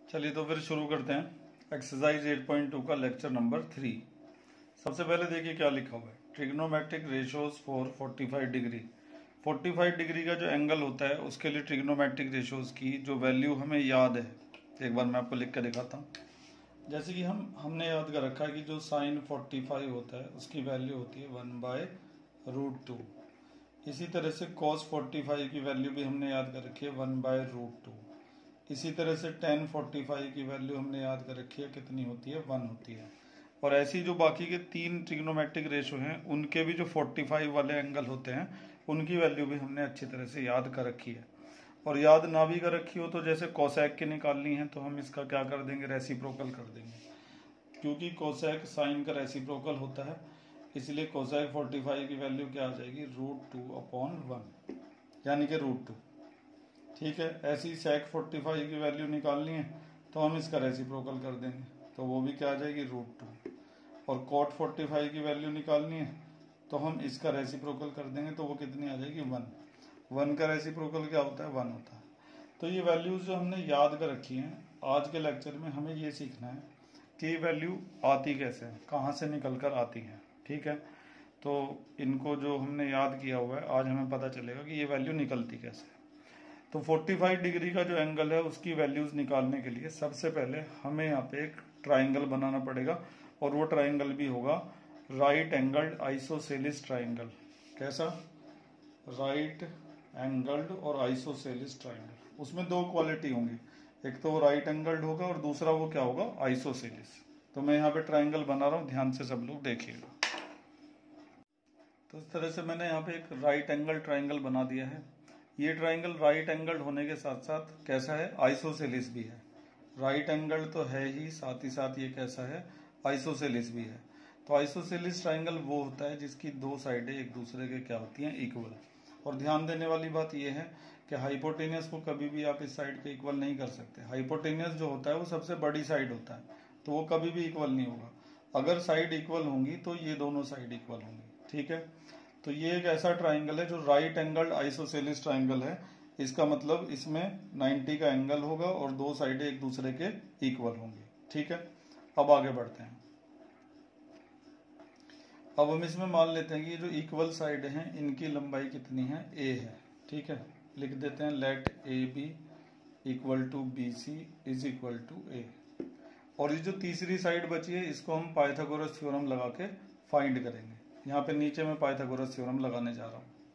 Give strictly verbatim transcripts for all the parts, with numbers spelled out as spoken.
चलिए तो फिर शुरू करते हैं एक्सरसाइज एट पॉइंट टू का लेक्चर नंबर थ्री। सबसे पहले देखिए क्या लिखा हुआ है, trigonometric ratios for forty five degree. Forty five degree का जो एंगल होता है उसके लिए ट्रिग्नोमेट्रिक रेशियोज की जो वैल्यू हमें याद है, एक बार मैं आपको लिख कर दिखाता हूँ। जैसे कि हम हमने याद कर रखा है कि जो साइन फोर्टी फाइव होता है उसकी वैल्यू होती है वन बाय रूट टू। इसी तरह से कॉस फोर्टी फाइव की वैल्यू भी हमने याद कर रखी है वन बाय रूट टू। इसी तरह से टेन फोर्टी फाइव की वैल्यू हमने याद कर रखी है, कितनी होती है, वन होती है। और ऐसी जो बाकी के तीन ट्रिग्नोमेट्रिक रेशियो हैं उनके भी जो फोर्टी फाइव वाले एंगल होते हैं उनकी वैल्यू भी हमने अच्छी तरह से याद कर रखी है। और याद ना भी कर रखी हो तो जैसे कोसेक की निकालनी है तो हम इसका क्या कर देंगे, रेसिप्रोकल कर देंगे, क्योंकि कोसेक साइन का रेसिप्रोकल होता है। इसलिए कोसेक फोर्टी फाइव की वैल्यू क्या आ जाएगी, रूट टू अपॉन वन, यानी कि रूट टू। ठीक है, ऐसी सेक फोर्टी फाइव की वैल्यू निकालनी है तो हम इसका रेसिप्रोकल कर देंगे, तो वो भी क्या आ जाएगी, रूट टू। और कोट फोर्टी फाइव की वैल्यू निकालनी है तो हम इसका रेसिप्रोकल कर देंगे, तो वो कितनी आ जाएगी, वन। वन का रेसिप्रोकल क्या होता है, वन होता है। तो ये वैल्यूज जो हमने याद कर रखी हैं, आज के लेक्चर में हमें ये सीखना है कि वैल्यू आती कैसे है, कहाँ से निकल कर आती है। ठीक है, तो इनको जो हमने याद किया हुआ है आज हमें पता चलेगा कि ये वैल्यू निकलती कैसे है। तो फोर्टी फाइव डिग्री का जो एंगल है उसकी वैल्यूज निकालने के लिए सबसे पहले हमें यहाँ पे एक ट्राइंगल बनाना पड़ेगा, और वो ट्राइंगल भी होगा राइट एंगल्ड आइसोसेलिस ट्राइंगल। कैसा, राइट एंगल्ड और आइसोसेलिस ट्राइंगल। उसमें दो क्वालिटी होंगी, एक तो राइट एंगल्ड होगा और दूसरा वो क्या होगा, आइसोसेलिस। तो मैं यहाँ पे ट्राइंगल बना रहा हूँ, ध्यान से सब लोग देखिएगा। तो इस तरह से मैंने यहाँ पे एक राइट एंगल ट्राइंगल बना दिया है। ये ट्राइंगल राइट एंगल होने के साथ साथ कैसा है, आइसोसेलिस भी है। राइट एंगल तो है ही, साथ ही साथ ये कैसा है, आइसोसेलिस भी है। तो आइसोसेलिस ट्राइंगल वो होता है जिसकी दो साइडें एक दूसरे के क्या होती हैं, इक्वल। और ध्यान देने वाली बात यह है कि हाइपोटेनियस को कभी भी आप इस साइड के इक्वल नहीं कर सकते। हाइपोटेनियस जो होता है वो सबसे बड़ी साइड होता है, तो वो कभी भी इक्वल नहीं होगा। अगर साइड इक्वल होंगी तो ये दोनों साइड इक्वल होंगी। ठीक है, तो ये एक ऐसा ट्राइंगल है जो राइट एंगल आइसोसेलिस ट्राइंगल है। इसका मतलब इसमें नाइंटी का एंगल होगा और दो साइडें एक दूसरे के इक्वल होंगी। ठीक है, अब आगे बढ़ते हैं। अब हम इसमें मान लेते हैं कि जो इक्वल साइड हैं इनकी लंबाई कितनी है, ए है। ठीक है, लिख देते हैं let A B equal to B C is equal to A. और ये जो तीसरी साइड बची है इसको हम पाइथागोरस थ्योरम लगा के फाइंड करेंगे। यहाँ पे नीचे मैं पाइथागोरस थ्योरम लगाने जा रहा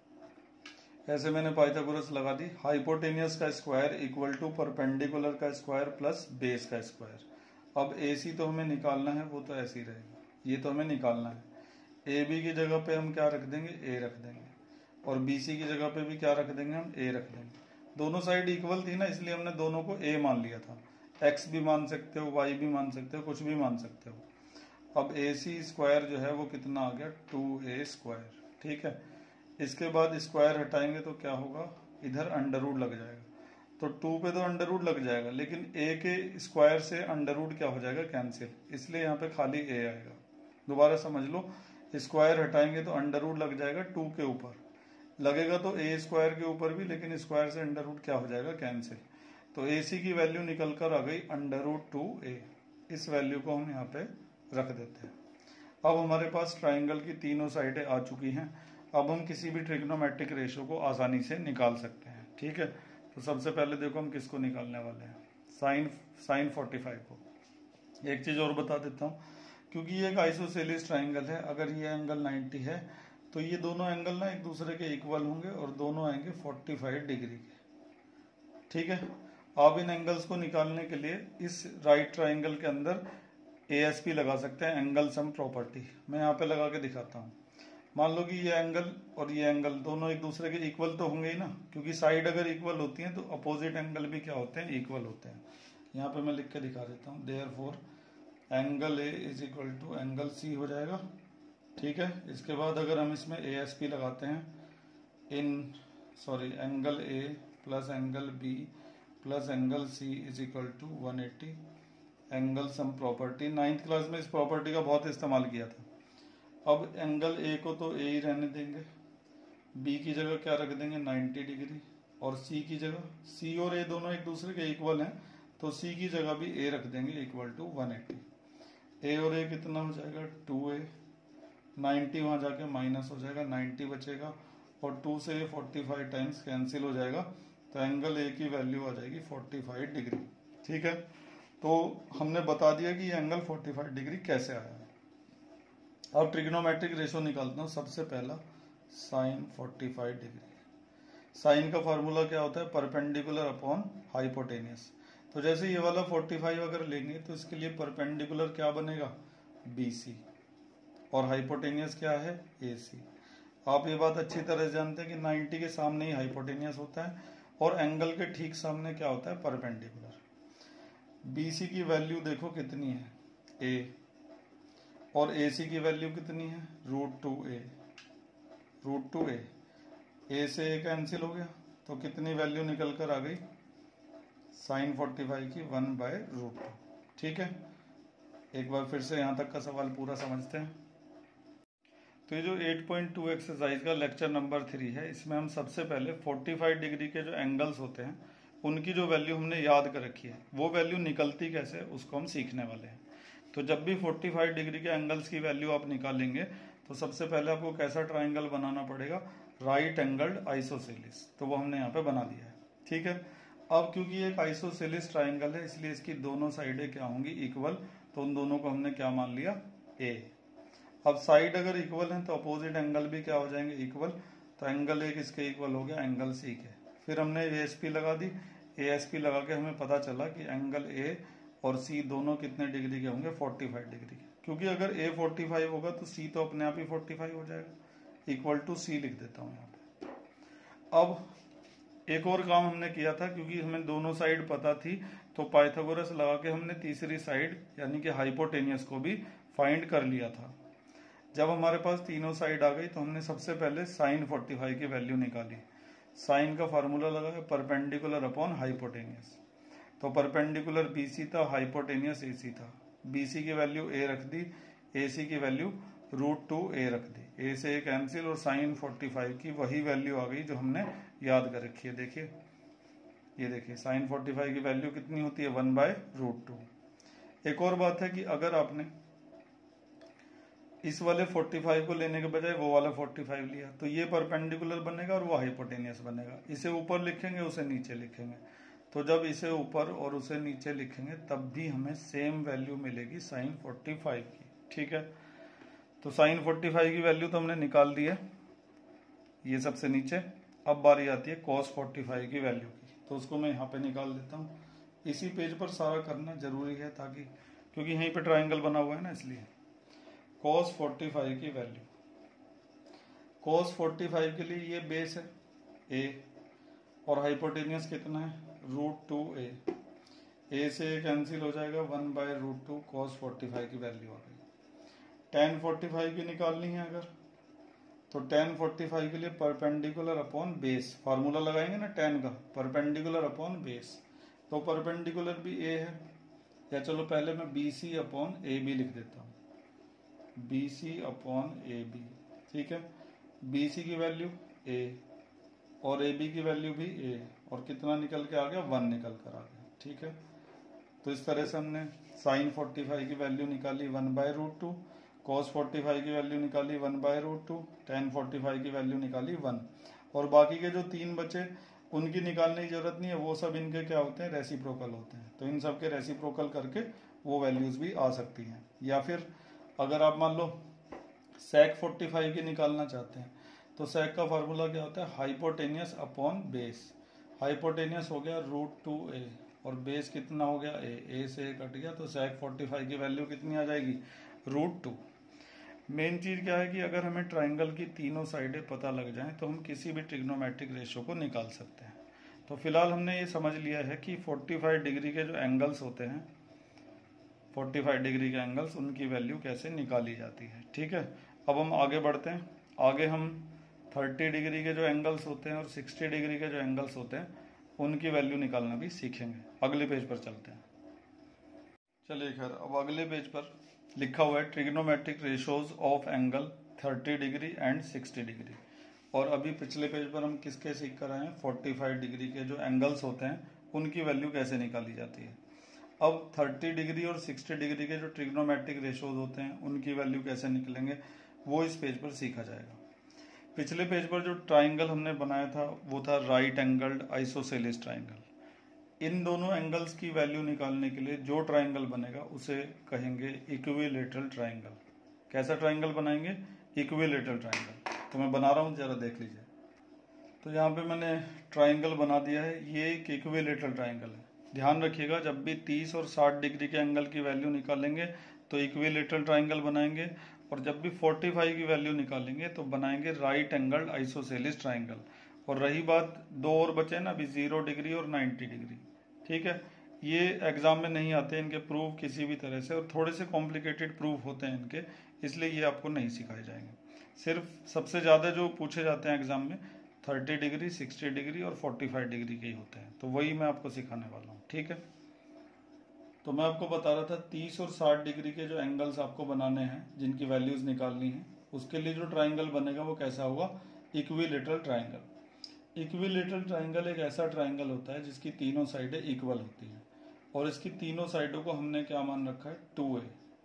हूँ। ऐसे मैंने पाइथागोरस लगा दी, हाइपोटेनियस का स्क्वायर इक्वल टू परपेंडिकुलर का स्क्वायर प्लस बेस का स्क्वायर। अब ए सी तो हमें निकालना है, वो तो ऐसे ही रहेगा, ये तो हमें निकालना है। ए बी की जगह पे हम क्या रख देंगे, ए रख देंगे, और बी सी की जगह पे भी क्या रख देंगे, हम ए रख देंगे। दोनों साइड इक्वल थी ना, इसलिए हमने दोनों को ए मान लिया था। एक्स भी मान सकते हो, वाई भी मान सकते हो, कुछ भी मान सकते हो। अब ए सी स्क्वायर जो है वो कितना आ गया, टू ए स्क्वायर। ठीक है, इसके बाद स्क्वायर हटाएंगे तो क्या होगा, इधर अंडर रूट लग जाएगा। तो टू पे तो अंडर रूट लग जाएगा, लेकिन ए के स्क्वायर से अंडर रूट क्या हो जाएगा, कैंसिल, इसलिए यहाँ पे खाली ए आएगा। दोबारा समझ लो, स्क्वायर हटाएंगे तो अंडर रूट लग जाएगा टू के ऊपर, लगेगा तो ए स्क्वायर के ऊपर भी, लेकिन स्क्वायर से अंडर रूट क्या हो जाएगा, कैंसिल। तो ए सी की वैल्यू निकल कर आ गई अंडर रूट टू ए। इस वैल्यू को हम यहाँ पे रख देते हैं। अब हमारे पास ट्राइंगल की तीनों साइडें आ चुकी हैं। अब हम किसी भी ट्रिग्नोमेट्रिक रेशियो को आसानी से निकाल सकते हैं। ठीक है, तो सबसे पहले देखो हम किसको निकालने वाले हैं, साइन साइन फोर्टी फाइव को। एक चीज और बता देता हूँ, क्योंकि ये एक आइसोसेलिस ट्राइंगल है, अगर ये एंगल नाइंटी है तो ये दोनों एंगल ना एक दूसरे के इक्वल होंगे और दोनों आएंगे फोर्टी फाइव डिग्री के। ठीक है, अब इन एंगल्स को निकालने के लिए इस राइट ट्राइंगल के अंदर ए एस पी लगा सकते हैं, एंगल सम प्रॉपर्टी। मैं यहाँ पे लगा के दिखाता हूँ। मान लो कि ये एंगल और ये एंगल दोनों एक दूसरे के इक्वल तो होंगे ही ना, क्योंकि साइड अगर इक्वल होती हैं तो अपोजिट एंगल भी क्या होते हैं, इक्वल होते हैं। यहाँ पे मैं लिख के दिखा देता हूँ, therefore angle A is equal to angle C हो जाएगा। ठीक है, इसके बाद अगर हम इसमें ए एस पी लगाते हैं, इन sorry angle A plus angle B plus angle C is equal to one eighty, angle sum property. Ninth class में इस प्रॉपर्टी का बहुत इस्तेमाल किया था। अब एंगल ए को तो ए ही रहने देंगे, बी की जगह क्या रख देंगे, नाइन्टी डिग्री, और सी की जगह, सी और ए दोनों एक दूसरे के इक्वल हैं तो सी की जगह भी ए रख देंगे equal to one eighty. A और ए कितना हो जाएगा टू ए, नाइन्टी वहां जाके माइनस हो जाएगा, नाइन्टी बचेगा और टू से ये फोर्टी फाइव टाइम्स कैंसिल हो जाएगा, तो एंगल ए की वैल्यू आ जाएगी फोर्टी फाइव डिग्री। ठीक है, तो हमने बता दिया कि ये एंगल फोर्टी फाइव डिग्री कैसे आया है। अब ट्रिग्नोमेट्रिक रेशो निकालता हूँ। सबसे पहला sine forty five degree. Sine का फार्मूला क्या होता है, परपेंडिकुलर अपॉन हाइपोटेनियस। तो जैसे ये वाला फोर्टी फाइव अगर लेंगे तो इसके लिए परपेंडिकुलर क्या बनेगा, बी सी, और हाइपोटेनियस क्या है, ए सी। आप ये बात अच्छी तरह जानते हैं कि नाइन्टी के सामने ही हाइपोटेनियस होता है और एंगल के ठीक सामने क्या होता है, परपेंडिकुलर। बीसी की वैल्यू देखो कितनी है, ए, और एसी की वैल्यू कितनी है, root two A. Root two A, ए से ए कैंसिल हो गया तो कितनी वैल्यू निकल कर आ गई, साइन फोर्टी फाइव की वन बाय रूट टू। ठीक है, एक बार फिर से यहां तक का सवाल पूरा समझते हैं। तो ये जो एट पॉइंट टू एक्सरसाइज का लेक्चर नंबर थ्री है, इसमें हम सबसे पहले फोर्टी फाइव डिग्री के जो एंगल्स होते हैं उनकी जो वैल्यू हमने याद कर रखी है, वो वैल्यू निकलती कैसे उसको हम सीखने वाले हैं। तो जब भी फोर्टी फाइव डिग्री के एंगल्स की वैल्यू आप निकालेंगे तो सबसे पहले आपको कैसा ट्राइंगल बनाना पड़ेगा, राइट एंगल्ड आइसोसेलिस। तो वो हमने यहाँ पे बना दिया है। ठीक है, अब क्योंकि एक आइसोसेलिस ट्राइंगल है इसलिए इसकी दोनों साइडें क्या होंगी, इक्वल। तो उन दोनों को हमने क्या मान लिया, ए। अब साइड अगर इक्वल है तो अपोजिट एंगल भी क्या हो जाएंगे, इक्वल। तो एंगल एक इसके इक्वल हो गया एंगल सी के। फिर हमने ए एस पी लगा दी, ए एस पी लगा के हमें पता चला कि एंगल ए और सी दोनों कितने डिग्री के होंगे, फोर्टी फाइव डिग्री के। क्योंकि अगर ए फोर्टी फाइव होगा तो सी तो अपने आप ही फोर्टी फाइव हो जाएगा, इक्वल टू सी लिख देता हूं यहाँ पे। अब एक और काम हमने किया था, क्योंकि हमें दोनों साइड पता थी तो पाइथागोरस लगा के हमने तीसरी साइड यानी कि हाइपोटेनियस को भी फाइंड कर लिया था। जब हमारे पास तीनों साइड आ गई तो हमने सबसे पहले साइन फोर्टी फाइव की वैल्यू निकाली। साइन का फार्मूला लगा परपेंडिकुलर अपॉन हाइपोटेनियस। तो परपेंडिकुलर बीसी था, हाइपोटेनियस एसी था। बीसी की वैल्यू ए रख दी, एसी की वैल्यू रूट टू ए रख दी। ए से ए कैंसिल और साइन फोर्टी फाइव की वही वैल्यू आ गई जो हमने याद कर रखी है। देखिए, ये देखिए साइन फोर्टी फाइव की वैल्यू कितनी होती है, वन बाय रूट टू। एक और बात है कि अगर आपने इस वाले फोर्टी फाइव को लेने के बजाय वो वाला फोर्टी फाइव लिया तो ये परपेंडिकुलर बनेगा और वो हाइपोटेनियस बनेगा। इसे ऊपर लिखेंगे, उसे नीचे लिखेंगे। तो जब इसे ऊपर और उसे नीचे लिखेंगे तब भी हमें सेम वैल्यू मिलेगी साइन फोर्टी फाइव की। ठीक है, तो साइन फोर्टी फाइव की वैल्यू तो हमने निकाल दी है, ये सबसे नीचे। अब बारी आती है कॉस फोर्टी फाइव की वैल्यू की, तो उसको मैं यहाँ पे निकाल देता हूँ। इसी पेज पर सारा करना जरूरी है ताकि, क्योंकि यहीं पे ट्राइंगल बना हुआ है ना, इसलिए। कॉस फोर्टी फाइव की वैल्यू, कॉस फोर्टी फाइव के लिए ये बेस है ए और हाइपोटेनियस कितना है, रूट टू ए। ए से ए कैंसिल हो जाएगा, one by root two cos forty five की वैल्यू आ गई। टेन फोर्टी फाइव की निकालनी है अगर, तो टेन फोर्टी फाइव के लिए परपेंडिकुलर अपॉन बेस फार्मूला लगाएंगे ना टेन का, परपेंडिकुलर अपॉन बेस। तो परपेंडिकुलर भी ए है, या चलो पहले मैं B C upon A B लिख देता हूँ, B C upon A B. ठीक है, बी सी की वैल्यू ए और ए बी की वैल्यू भी ए, और कितना निकल के आ गया, वन निकल कर आ गया। ठीक है, तो इस तरह से हमने साइन फोर्टी फाइव की वैल्यू निकाली one by root two, cos forty five की वैल्यू निकाली one by root two, tan forty five की वैल्यू निकाली वन। और बाकी के जो तीन बचे उनकी निकालने की जरूरत नहीं है, वो सब इनके क्या होते हैं, रेसिप्रोकल होते हैं। तो इन सब के रेसिप्रोकल करके वो वैल्यूज भी आ सकती हैं। या फिर अगर आप मान लो सेक फोर्टी फाइव की निकालना चाहते हैं तो सेक का फार्मूला क्या होता है, हाइपोटेनियस अपॉन बेस। हाइपोटेनियस हो गया रूट टू ए और बेस कितना हो गया ए, ए से ए कट गया, तो सेक फोर्टी फाइव की वैल्यू कितनी आ जाएगी, रूट टू। मेन चीज क्या है कि अगर हमें ट्राइंगल की तीनों साइडें पता लग जाएं तो हम किसी भी ट्रिग्नोमेट्रिक रेशो को निकाल सकते हैं। तो फिलहाल हमने ये समझ लिया है कि फोर्टी फाइव डिग्री के जो एंगल्स होते हैं, फोर्टी फाइव डिग्री के एंगल्स, उनकी वैल्यू कैसे निकाली जाती है। ठीक है, अब हम आगे बढ़ते हैं। आगे हम थर्टी डिग्री के जो एंगल्स होते हैं और सिक्सटी डिग्री के जो एंगल्स होते हैं उनकी वैल्यू निकालना भी सीखेंगे। अगले पेज पर चलते हैं। चलिए खैर, अब अगले पेज पर लिखा हुआ है trigonometric ratios of angle thirty degree and sixty degree. और अभी पिछले पेज पर हम किसके सीख कर आए हैं, फोर्टी फाइव डिग्री के जो एंगल्स होते हैं उनकी वैल्यू कैसे निकाली जाती है। अब थर्टी डिग्री और सिक्सटी डिग्री के जो ट्रिग्नोमेट्रिक रेशोज होते हैं उनकी वैल्यू कैसे निकलेंगे वो इस पेज पर सीखा जाएगा। पिछले पेज पर जो ट्राइंगल हमने बनाया था वो था राइट एंगल्ड आइसोसेलेस ट्राइंगल। इन दोनों एंगल्स की वैल्यू निकालने के लिए जो ट्राइंगल बनेगा उसे कहेंगे इक्विलेटरल ट्राइंगल। कैसा ट्राइंगल बनाएंगे? Equilateral triangle. तो मैं बना रहा हूँ, जरा देख लीजिए। तो यहाँ पे मैंने ट्राइंगल बना दिया है, ये एक इक्विलेटरल ट्राइंगल है। ध्यान रखिएगा, जब भी तीस और साठ डिग्री के एंगल की वैल्यू निकालेंगे तो इक्विलेटरल ट्राइंगल बनाएंगे, और जब भी पैंतालीस की वैल्यू निकालेंगे तो बनाएंगे राइट एंगल्ड आइसोसेलेस ट्राइंगल। और रही बात दो और बचे ना अभी, जीरो डिग्री और नाइन्टी डिग्री, ठीक है, ये एग्जाम में नहीं आते इनके प्रूफ किसी भी तरह से, और थोड़े से कॉम्प्लिकेटेड प्रूफ होते हैं इनके, इसलिए ये आपको नहीं सिखाए जाएंगे। सिर्फ सबसे ज़्यादा जो पूछे जाते हैं एग्जाम में थर्टी डिग्री, सिक्सटी डिग्री और फोर्टी फाइव डिग्री के ही होते हैं, तो वही मैं आपको सिखाने वाला हूँ, ठीक है। तो मैं आपको बता रहा था तीस और साठ डिग्री के जो एंगल्स आपको बनाने हैं, जिनकी वैल्यूज निकालनी है, उसके लिए जो ट्राइंगल बनेगा वो कैसा होगा? Equilateral triangle. इक्विलेटरल ट्राइंगल एक ऐसा ट्राइंगल होता है जिसकी तीनों साइडें इक्वल होती हैं, और इसकी तीनों साइडों को हमने क्या मान रखा है? Two a.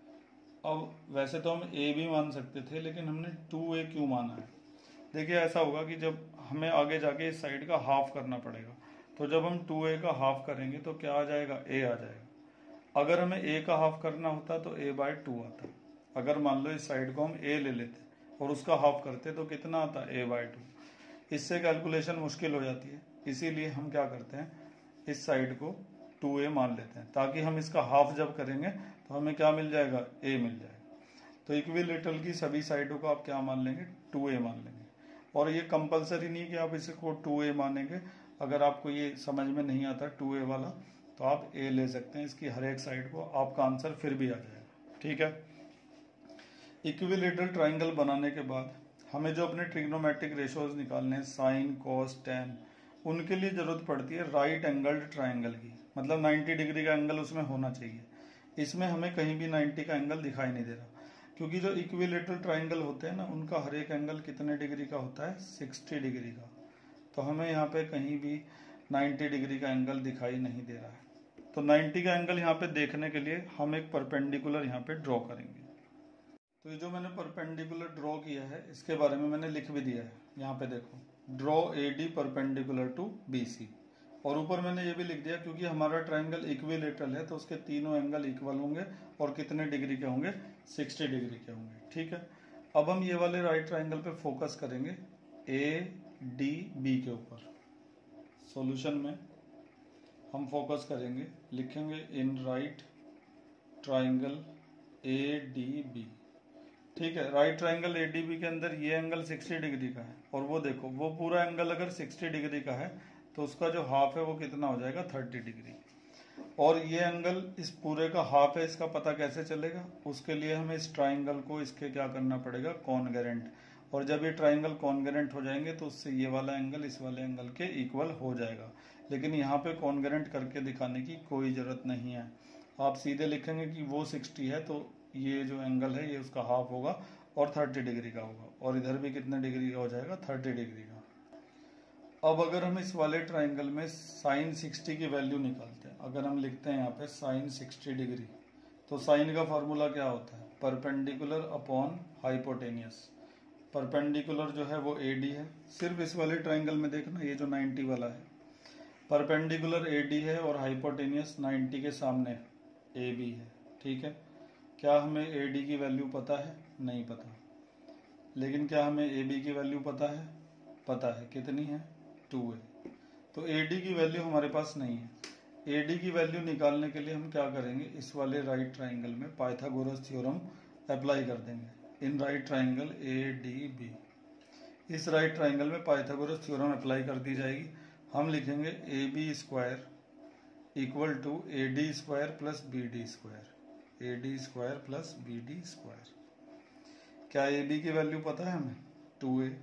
अब वैसे तो हम ए भी मान सकते थे, लेकिन हमने टू ए क्यों माना है? देखिए, ऐसा होगा कि जब हमें आगे जाके इस साइड का हाफ करना पड़ेगा, तो जब हम टू ए का हाफ करेंगे तो क्या आ जाएगा? ए आ जाएगा। अगर हमें ए का हाफ करना होता तो ए बाय टू आता। अगर मान लो इस साइड को हम ए ले लेते और उसका हाफ करते तो कितना आता? A by two. इससे कैलकुलेशन मुश्किल हो जाती है, इसीलिए हम क्या करते हैं, इस साइड को टू ए मान लेते हैं, ताकि हम इसका हाफ जब करेंगे तो हमें क्या मिल जाएगा? ए मिल जाएगा। तो इक्विलेटरल की सभी साइडों को आप क्या मान लेंगे? टू ए मान लेंगे। और ये कंपलसरी नहीं कि आप इसे को टू ए मानेंगे। अगर आपको ये समझ में नहीं आता टू ए वाला तो आप ए ले सकते हैं, इसकी हर एक साइड को, आपका आंसर फिर भी आ जाएगा, ठीक है। इक्विलेटरल ट्राइंगल बनाने के बाद हमें जो अपने ट्रिग्नोमेट्रिक रेशोज निकालने हैं, साइन, कॉस, टेन, उनके लिए जरूरत पड़ती है राइट एंगल्ड ट्राइंगल की। मतलब नाइन्टी डिग्री का एंगल उसमें होना चाहिए। इसमें हमें कहीं भी नाइन्टी का एंगल दिखाई नहीं दे रहा, क्योंकि जो इक्विलेटरल ट्राइंगल होते हैं ना, उनका हर एक एंगल कितने डिग्री का होता है? सिक्सटी डिग्री का। तो हमें यहाँ पे कहीं भी नाइन्टी डिग्री का एंगल दिखाई नहीं दे रहा है। तो नाइन्टी का एंगल यहाँ पे देखने के लिए हम एक परपेंडिकुलर यहाँ पे ड्रॉ करेंगे। तो ये जो मैंने परपेंडिकुलर ड्रॉ किया है, इसके बारे में मैंने लिख भी दिया है। यहाँ पे देखो, draw A D perpendicular to B C. और ऊपर मैंने ये भी लिख दिया, क्योंकि हमारा ट्राइंगल इक्विलेटरल है तो उसके तीनों एंगल इक्वल होंगे, और कितने डिग्री के होंगे? सिक्सटी डिग्री के होंगे, ठीक है। अब हम ये वाले राइट ट्राइंगल पे फोकस करेंगे ए डी बी के ऊपर। सॉल्यूशन में हम फोकस करेंगे, लिखेंगे in right triangle A D B, ठीक है। Right triangle A D B के अंदर ये एंगल सिक्सटी डिग्री का है, और वो देखो, वो पूरा एंगल अगर सिक्सटी डिग्री का है तो उसका जो हाफ है वो कितना हो जाएगा? Thirty degree. और ये एंगल इस पूरे का हाफ है, इसका पता कैसे चलेगा? उसके लिए हमें इस ट्राइंगल को इसके क्या करना पड़ेगा? कॉन्ग्रेंट। और जब ये ट्राइंगल कॉन्ग्रेंट हो जाएंगे तो उससे ये वाला एंगल इस वाले एंगल के इक्वल हो जाएगा। लेकिन यहाँ पे कॉन्ग्रेंट करके दिखाने की कोई जरूरत नहीं है। आप सीधे लिखेंगे कि वो सिक्सटी है तो ये जो एंगल है ये उसका हाफ होगा और थर्टी डिग्री का होगा, और इधर भी कितने डिग्री का हो जाएगा? थर्टी डिग्री का। अब अगर हम इस वाले ट्राइंगल में साइन सिक्सटी की वैल्यू निकालते हैं, अगर हम लिखते हैं यहाँ पे साइन सिक्सटी डिग्री, तो साइन का फार्मूला क्या होता है? Perpendicular upon hypotenuse. परपेंडिकुलर जो है वो ए डी है। सिर्फ इस वाले ट्राइंगल में देखना, ये जो नाइन्टी वाला है, परपेंडिकुलर ए डी है और हाइपोटेनियस नाइन्टी के सामने ए बी है, ठीक है। क्या हमें ए डी की वैल्यू पता है? नहीं पता। लेकिन क्या हमें ए बी की वैल्यू पता है? पता है। कितनी है? Two a. तो ए डी की वैल्यू हमारे पास नहीं है। ए डी की वैल्यू निकालने के लिए हम क्या करेंगे? इस वाले राइट ट्राइंगल में पाइथागोरस थ्योरम अप्लाई कर देंगे। In right triangle A D B, इस राइट ट्राइंगल में पाइथागोरस थ्योरम अप्लाई कर दी जाएगी। हम लिखेंगे A B square equal to A D square plus B D square. A D square plus B D square. क्या ए बी की value पता है हमें? टू ए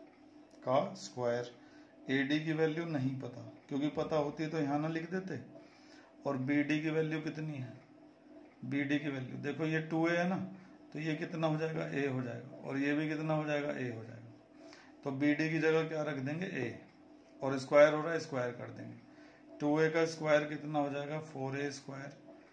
का स्क्वायर। ए डी की वैल्यू नहीं पता, क्योंकि पता होती तो यहाँ ना लिख देते। और बी डी की वैल्यू कितनी है? बी डी की वैल्यू देखो, ये टू ए है ना, तो ये कितना हो जाएगा? ए हो जाएगा। और ये भी कितना हो जाएगा? ए हो जाएगा। तो बी डी की जगह क्या रख देंगे? ए। और स्क्वायर हो रहा है, स्क्वायर कर देंगे। टू ए का स्क्वायर कितना हो जाएगा? Four a square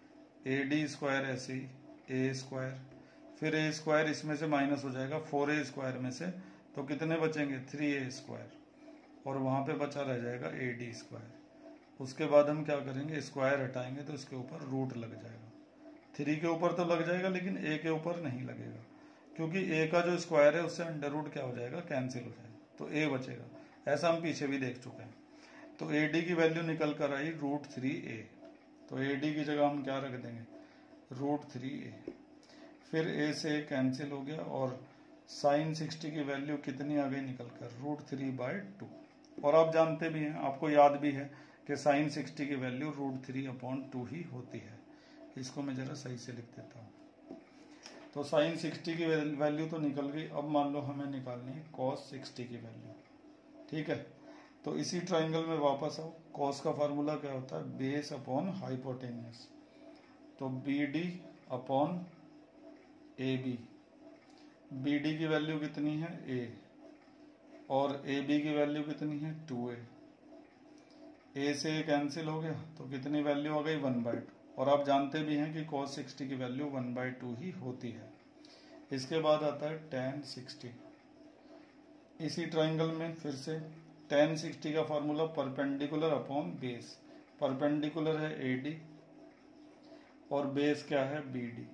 A D square ऐसे ही ए स्क्वायर, फिर ए स्क्वायर इसमें से माइनस हो जाएगा फोर ए स्क्वायर में से, तो कितने बचेंगे थ्री ए स्क्वायर, और वहां पे बचा रह जाएगा ए डी स्क्वायर। उसके बाद हम क्या करेंगे, स्क्वायर हटाएंगे तो इसके ऊपर रूट लग जाएगा। थ्री के ऊपर तो लग जाएगा लेकिन ए के ऊपर नहीं लगेगा, क्योंकि ए का जो स्क्वायर है उससे अंडर रूट क्या हो जाएगा, कैंसिल हो जाएगा, तो ए बचेगा। ऐसा हम पीछे भी देख चुके हैं। तो ए डी की वैल्यू निकल कर आई रूट थ्री ए, तो ए डी की जगह हम क्या रख देंगे, रूट थ्री ए। फिर ए से कैंसिल हो गया, और साइन सिक्सटी की वैल्यू कितनी आ गई निकल कर, रूट थ्री बाई टू। और आप जानते भी हैं, आपको याद भी है कि साइन सिक्सटी की value root three upon two ही होती है। इसको मैं जरा सही से लिख देता हूँ। तो साइन सिक्सटी की वैल्यू तो निकल गई। अब मान लो हमें निकालनी है कॉस सिक्सटी की वैल्यू, ठीक है। तो इसी ट्राइंगल में वापस आओ। कॉस का फार्मूला क्या होता है, बेस अपॉन हाइपोटेनियस। तो B D upon A B, B D की वैल्यू कितनी है ए, और ए बी की वैल्यू कितनी है टू ए। ए से कैंसिल हो गया तो कितनी वैल्यू आ गई, वन बाई टू। और आप जानते भी हैं कि कॉस सिक्सटी की वैल्यू वन बाई टू ही होती है। इसके बाद आता है टेन सिक्सटी। इसी ट्राइंगल में फिर से टेन सिक्सटी का formula perpendicular upon base. Perpendicular है ए डी और बेस क्या है बी डी।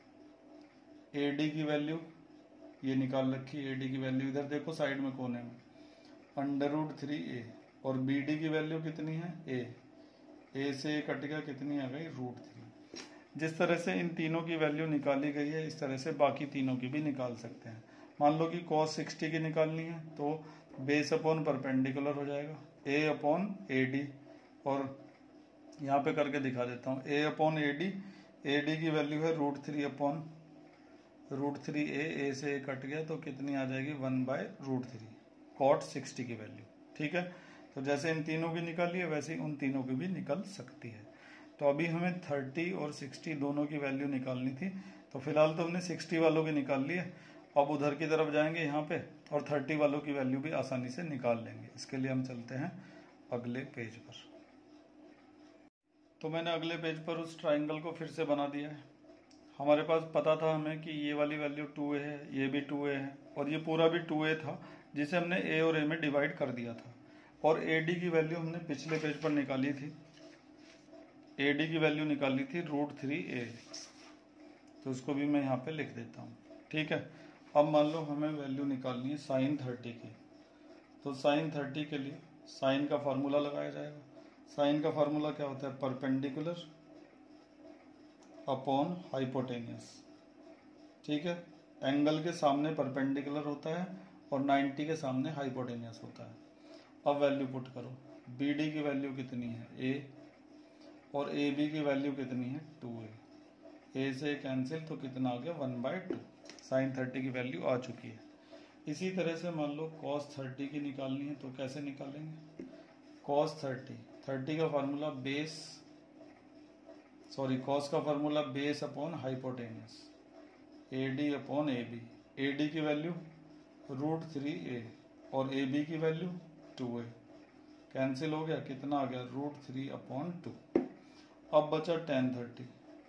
ए डी की वैल्यू ये निकाल रखी, ए डी की वैल्यू इधर देखो साइड में कोने में, अंडर रूट थ्री ए, और बी डी की वैल्यू कितनी है ए, ए से कट गया कितनी आ गई रूट थ्री। जिस तरह से इन तीनों की वैल्यू निकाली गई है इस तरह से बाकी तीनों की भी निकाल सकते हैं। मान लो कि कॉस सिक्सटी की निकालनी है तो बेस अपॉन परपेंडिकुलर हो जाएगा ए अपॉन ए डी, और यहाँ पे करके दिखा देता हूँ a upon A D. A D की वैल्यू है root three upon root three a, ए से ए कट गया तो कितनी आ जाएगी one by root three, cot sixty की वैल्यू, ठीक है। तो जैसे इन तीनों की निकाली है वैसे ही उन तीनों की भी निकल सकती है। तो अभी हमें थर्टी और सिक्सटी दोनों की वैल्यू निकालनी थी, तो फिलहाल तो हमने सिक्सटी वालों की निकाल ली है। अब उधर की तरफ जाएंगे यहाँ पे और थर्टी वालों की वैल्यू भी आसानी से निकाल लेंगे। इसके लिए हम चलते हैं अगले पेज पर। तो मैंने अगले पेज पर उस ट्राइंगल को फिर से बना दिया है। हमारे पास पता था हमें कि ये वाली वैल्यू टू ए है, ये भी टू ए है, और ये पूरा भी टू ए था जिसे हमने ए और ए में डिवाइड कर दिया था। और ए डी की वैल्यू हमने पिछले पेज पर निकाली थी, ए डी की वैल्यू निकाली थी रूट थ्री ए, तो उसको भी मैं यहाँ पे लिख देता हूँ, ठीक है। अब मान लो हमें वैल्यू निकालनी है साइन थर्टी की, तो साइन थर्टी के लिए साइन का फार्मूला लगाया जाएगा। साइन का फार्मूला क्या होता है, परपेंडिकुलर अपॉन हाइपोटेनियस, ठीक है। एंगल के सामने परपेंडिकुलर होता है और नाइन्टी के सामने हाइपोटेनियस होता है। अब वैल्यू पुट करो, बी डी की वैल्यू कितनी है ए, और ए बी की वैल्यू कितनी है टू ए। ए से कैंसिल तो कितना आ गया one by two, sine thirty की वैल्यू आ चुकी है। इसी तरह से मान लो कॉस थर्टी की निकालनी है, तो कैसे निकालेंगे, कॉस थर्टी, थर्टी का फार्मूला बेस सॉरी कॉस का formula base upon hypotenuse, A D upon A B. A D की वैल्यू रूट थ्री ए और ए बी की वैल्यू टू ए, कैंसिल हो गया कितना आ गया रूट थ्री अपॉन टू। अब बचा tan thirty,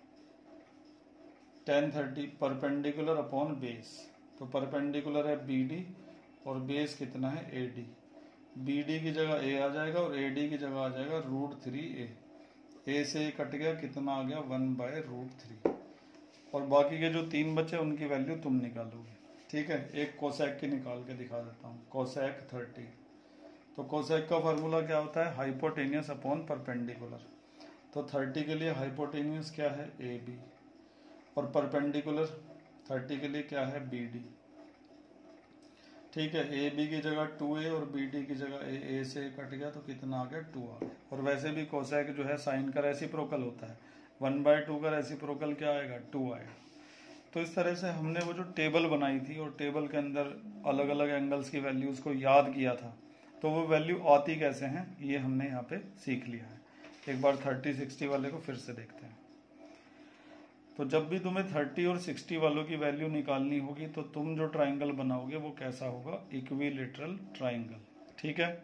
tan thirty perpendicular upon base, तो परपेंडिकुलर है बी डी और बेस कितना है ए डी। बी डी की जगह ए आ जाएगा और ए डी की जगह आ जाएगा रूट थ्री ए। ए से ए कट गया कितना आ गया वन बाय रूट थ्री, और बाकी के जो तीन बचे उनकी वैल्यू तुम निकालोगे, ठीक है। एक कोसेक की निकाल के दिखा देता हूँ, कोसेक थर्टी। तो कोसेक का फार्मूला क्या होता है, हाइपोटेनियस अपॉन परपेंडिकुलर। तो थर्टी के लिए हाइपोटेनियस क्या है ए बी, और परपेंडिकुलर थर्टी के लिए क्या है बी डी, ठीक है। ए बी की जगह टू ए और बी डी की जगह ए, ए से कट गया तो कितना आ गया टू आ गया। और वैसे भी कोसेक जो है साइन का रेसिप्रोकल होता है, वन बाय टू का रेसिप्रोकल क्या आएगा टू आएगा। तो इस तरह से हमने वो जो टेबल बनाई थी और टेबल के अंदर अलग अलग एंगल्स की वैल्यूज को याद किया था, तो वो वैल्यू आती कैसे हैं ये हमने यहाँ पे सीख लिया है। एक बार थर्टी सिक्सटी वाले को फिर से देखते हैं। तो जब भी तुम्हें थर्टी और सिक्सटी वालों की वैल्यू निकालनी होगी तो तुम जो ट्राइंगल बनाओगे वो कैसा होगा, इक्विलेटरल ट्राइंगल, ठीक है।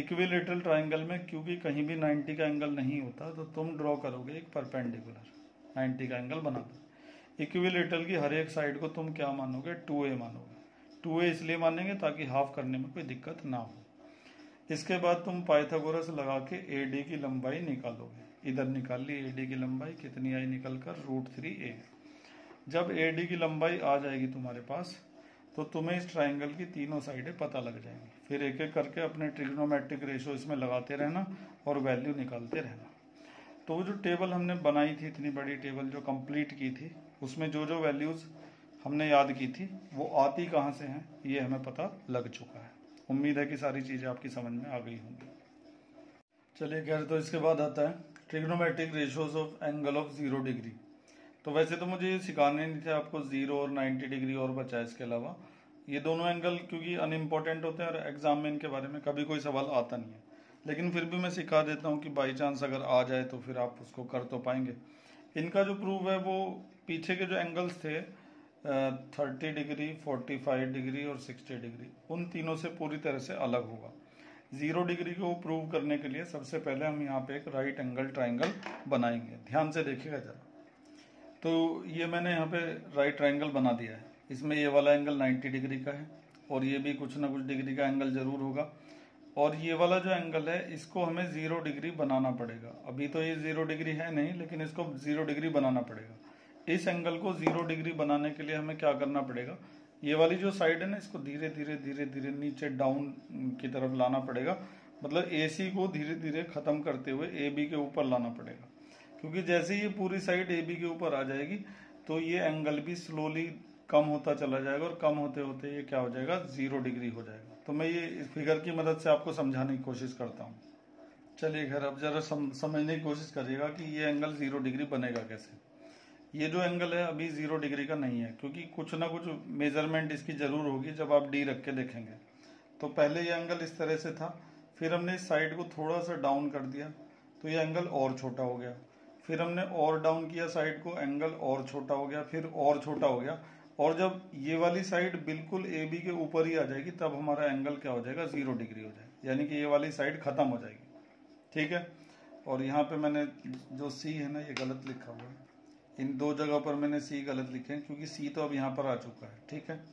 इक्विलेटरल ट्राइंगल में क्योंकि कहीं भी नाइन्टी का एंगल नहीं होता तो तुम ड्रॉ करोगे एक परपेंडिकुलर, नाइन्टी का एंगल बना दो। इक्विलेटरल की हर एक साइड को तुम क्या मानोगे, टू ए मानोगे। टू ए इसलिए मानेंगे ताकि हाफ करने में कोई दिक्कत ना हो। इसके बाद तुम पाइथागोरस लगा के ए डी की लंबाई निकालोगे। इधर निकाल ली ए डी की लंबाई, कितनी आई निकल कर, रूट थ्री ए। जब ए डी की लंबाई आ जाएगी तुम्हारे पास तो तुम्हें इस ट्राइंगल की तीनों साइडें पता लग जाएंगी। फिर एक एक करके अपने ट्रिग्नोमेट्रिक रेशो इसमें लगाते रहना और वैल्यू निकालते रहना। तो वो जो टेबल हमने बनाई थी, इतनी बड़ी टेबल जो कंप्लीट की थी, उसमें जो जो वैल्यूज़ हमने याद की थी वो आती कहाँ से हैं ये हमें पता लग चुका है। उम्मीद है कि सारी चीज़ें आपकी समझ में आ गई होंगी। चलिए खैर, तो इसके बाद आता है trigonometric ratios of angle of zero degree. तो वैसे तो मुझे ये सिखाने नहीं थे आपको, जीरो और नाइन्टी डिग्री और बचा है इसके अलावा। ये दोनों एंगल क्योंकि अनइम्पोर्टेंट होते हैं और एग्जाम में इनके बारे में कभी कोई सवाल आता नहीं है, लेकिन फिर भी मैं सिखा देता हूँ कि बाई चांस अगर आ जाए तो फिर आप उसको कर तो पाएंगे। इनका जो प्रूफ है वो पीछे के जो एंगल्स थे thirty degree, forty five degree और सिक्सटी डिग्री, उन तीनों से पूरी तरह से अलग होगा। जीरो डिग्री को प्रूव करने के लिए सबसे पहले हम यहाँ पे एक राइट एंगल ट्राइंगल बनाएंगे। ध्यान से देखिएगा जरा। तो ये मैंने यहाँ पे राइट ट्राइंगल बना दिया है। इसमें ये वाला एंगल नाइन्टी डिग्री का है और ये भी कुछ ना कुछ डिग्री का एंगल जरूर होगा। और ये वाला जो एंगल है इसको हमें जीरो डिग्री बनाना पड़ेगा। अभी तो ये जीरो डिग्री है नहीं, लेकिन इसको जीरो डिग्री बनाना पड़ेगा। इस एंगल को जीरो डिग्री बनाने के लिए हमें क्या करना पड़ेगा, ये वाली जो साइड है ना, इसको धीरे धीरे धीरे धीरे नीचे डाउन की तरफ लाना पड़ेगा। मतलब ए सी को धीरे धीरे खत्म करते हुए ए बी के ऊपर लाना पड़ेगा, क्योंकि जैसे ये पूरी साइड ए बी के ऊपर आ जाएगी तो ये एंगल भी स्लोली कम होता चला जाएगा और कम होते होते ये क्या हो जाएगा, जीरो डिग्री हो जाएगा। तो मैं ये इस फिगर की मदद से आपको समझाने की कोशिश करता हूँ। चलिए खैर, अब जरा सम, समझने की कोशिश करिएगा कि ये एंगल जीरो डिग्री बनेगा कैसे। ये जो एंगल है अभी जीरो डिग्री का नहीं है, क्योंकि कुछ ना कुछ मेजरमेंट इसकी जरूर होगी जब आप डी रख के देखेंगे। तो पहले ये एंगल इस तरह से था, फिर हमने इस साइड को थोड़ा सा डाउन कर दिया तो ये एंगल और छोटा हो गया। फिर हमने और डाउन किया साइड को, एंगल और छोटा हो गया, फिर और छोटा हो गया। और जब ये वाली साइड बिल्कुल ए बी के ऊपर ही आ जाएगी तब हमारा एंगल क्या हो जाएगा, जीरो डिग्री हो जाएगा, यानी कि ये वाली साइड खत्म हो जाएगी। ठीक है। और यहाँ पे मैंने जो सी है ना ये गलत लिखा हुआ है, इन दो जगह पर मैंने सी गलत लिखे हैं क्योंकि सी तो अब यहाँ पर आ चुका है। ठीक है।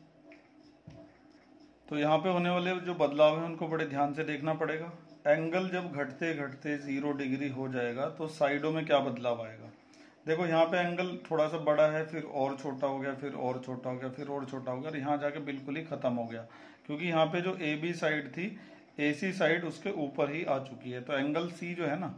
तो यहाँ पे होने वाले जो बदलाव है उनको बड़े ध्यान से देखना पड़ेगा। एंगल जब घटते घटते जीरो डिग्री हो जाएगा तो साइडों में क्या बदलाव आएगा। देखो यहाँ पे एंगल थोड़ा सा बड़ा है, फिर और छोटा हो गया, फिर और छोटा हो गया, फिर और छोटा हो गया, और यहाँ जाके बिल्कुल ही खत्म हो गया, क्योंकि यहाँ पे जो ए बी साइड थी, ए सी साइड उसके ऊपर ही आ चुकी है। तो एंगल सी जो है ना,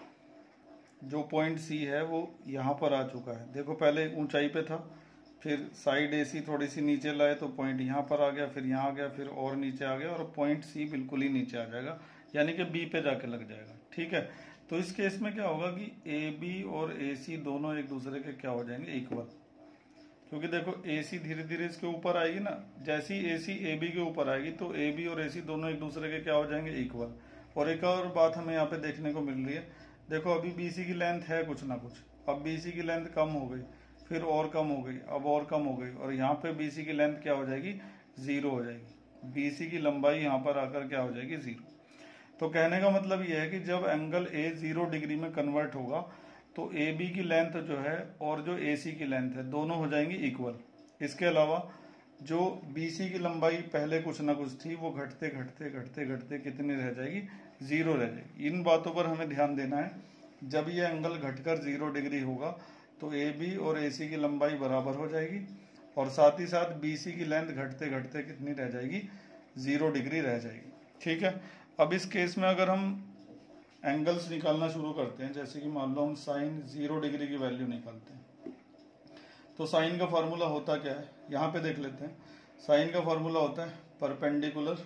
जो पॉइंट सी है वो यहाँ पर आ चुका है। देखो पहले ऊंचाई पे था, फिर साइड ए सी थोड़ी सी नीचे लाए तो पॉइंट यहाँ पर आ गया, फिर यहाँ आ गया, फिर और नीचे आ गया, और पॉइंट सी बिल्कुल ही नीचे आ जाएगा, यानी कि बी पे जाके लग जाएगा। ठीक है। तो इस केस में क्या होगा कि ए बी और ए सी दोनों एक दूसरे के क्या हो जाएंगे, इक्वल। क्योंकि देखो ए सी धीरे धीरे इसके ऊपर आएगी ना, जैसी ए सी ए बी के ऊपर आएगी तो ए बी और ए सी दोनों एक दूसरे के क्या हो जाएंगे, इक्वल। और एक और बात हमें यहाँ पे देखने को मिल रही है, देखो अभी बी सी की लेंथ है कुछ ना कुछ, अब बी सी की लेंथ कम हो गई, फिर और कम हो गई, अब और कम हो गई, और यहाँ पे बी सी की लेंथ क्या हो जाएगी, जीरो हो जाएगी। बी सी की लंबाई यहाँ पर आकर क्या हो जाएगी, जीरो। तो कहने का मतलब यह है कि जब एंगल ए जीरो डिग्री में कन्वर्ट होगा तो ए बी की लेंथ जो है और जो ए सी की लेंथ है दोनों हो जाएंगी इक्वल। इसके अलावा जो बी सी की लंबाई पहले कुछ ना कुछ थी वो घटते घटते घटते घटते कितनी रह जाएगी, जीरो रह जाएगी। इन बातों पर हमें ध्यान देना है। जब ये एंगल घटकर जीरो डिग्री होगा तो ए बी और ए सी की लंबाई बराबर हो जाएगी, और साथ ही साथ बी सी की लेंथ घटते घटते कितनी रह जाएगी, जीरो डिग्री रह जाएगी। ठीक है। अब इस केस में अगर हम एंगल्स निकालना शुरू करते हैं, जैसे कि मान लो हम साइन जीरो डिग्री की वैल्यू निकालते हैं, तो साइन का फॉर्मूला होता क्या है, यहाँ पे देख लेते हैं। साइन का फॉर्मूला होता है परपेंडिकुलर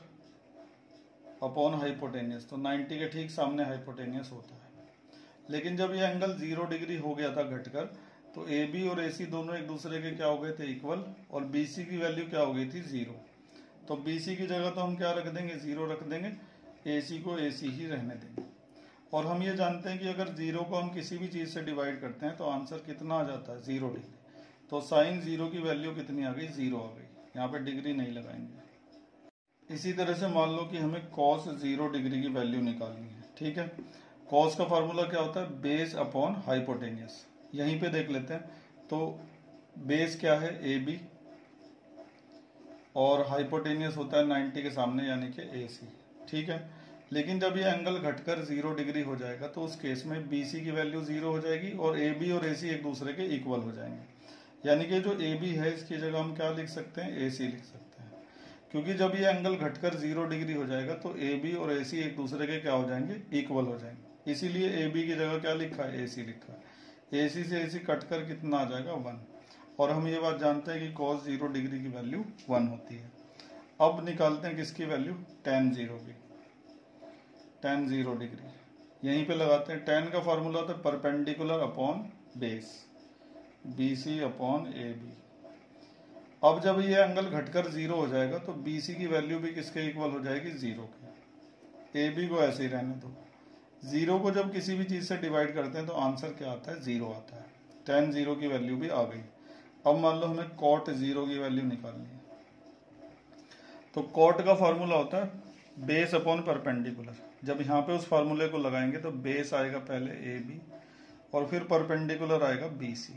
अपॉन हाइपोटेनियस, तो नाइन्टी के ठीक सामने हाइपोटेनियस होता है। लेकिन जब ये एंगल जीरो डिग्री हो गया था घटकर, तो ए बी और ए सी दोनों एक दूसरे के क्या हो गए थे, इक्वल, और बी सी की वैल्यू क्या हो गई थी, जीरो। तो बी सी की जगह तो हम क्या रख देंगे, जीरो रख देंगे, ए सी को ए सी ही रहने देंगे। और हम ये जानते हैं कि अगर जीरो को हम किसी भी चीज से डिवाइड करते हैं तो आंसर कितना आ जाता है, जीरो डिग्री। तो साइन जीरो की वैल्यू कितनी आ गई, जीरो आ गई। यहाँ पे डिग्री नहीं लगाएंगे। इसी तरह से मान लो कि हमें कॉस जीरो डिग्री की वैल्यू निकालनी है। ठीक है। कॉस का फॉर्मूला क्या होता है, बेस अपॉन हाइपोटेनियस। यहीं पे देख लेते हैं। तो बेस क्या है, ए बी, और हाइपोटेनियस होता है नाइन्टी के सामने यानी कि ए सी, ठीक है। लेकिन जब ये एंगल घटकर जीरो डिग्री हो जाएगा तो उस केस में बी सी की वैल्यू जीरो हो जाएगी और ए बी और ए सी एक दूसरे के इक्वल हो जाएंगे। यानी कि जो ए बी है इसकी जगह हम क्या लिख सकते हैं, ए सी लिख सकते हैं, क्योंकि जब ये एंगल घटकर जीरो डिग्री हो जाएगा तो ए बी और ए सी एक दूसरे के क्या हो जाएंगे, इक्वल हो जाएंगे। इसीलिए ए बी की जगह क्या लिखा है, ए सी लिखा है। ए सी से ए सी कटकर कितना आ जाएगा, वन। और हम ये बात जानते हैं कि कॉस जीरो डिग्री की वैल्यू वन होती है। अब निकालते हैं किसकी वैल्यू, टेन जीरो की, टेन जीरो डिग्री यहीं पे लगाते हैं। टेन का फॉर्मूला होता है perpendicular upon base, B C upon A B. अब जब ये एंगल घटकर जीरो हो जाएगा तो बी सी की वैल्यू भी किसके इक्वल हो जाएगी, जीरो के। ए बी को ऐसे ही रहने दो। जीरो को जब किसी भी चीज से डिवाइड करते हैं तो आंसर क्या आता है, जीरो आता है। टेन जीरो की वैल्यू भी आ गई। अब मान लो हमें कॉट जीरो की वैल्यू निकालनी है, तो कॉट का फॉर्मूला होता है बेस अपॉन परपेंडिकुलर। जब यहाँ पे उस फार्मूले को लगाएंगे तो बेस आएगा पहले ए बी और फिर परपेंडिकुलर आएगा बी सी।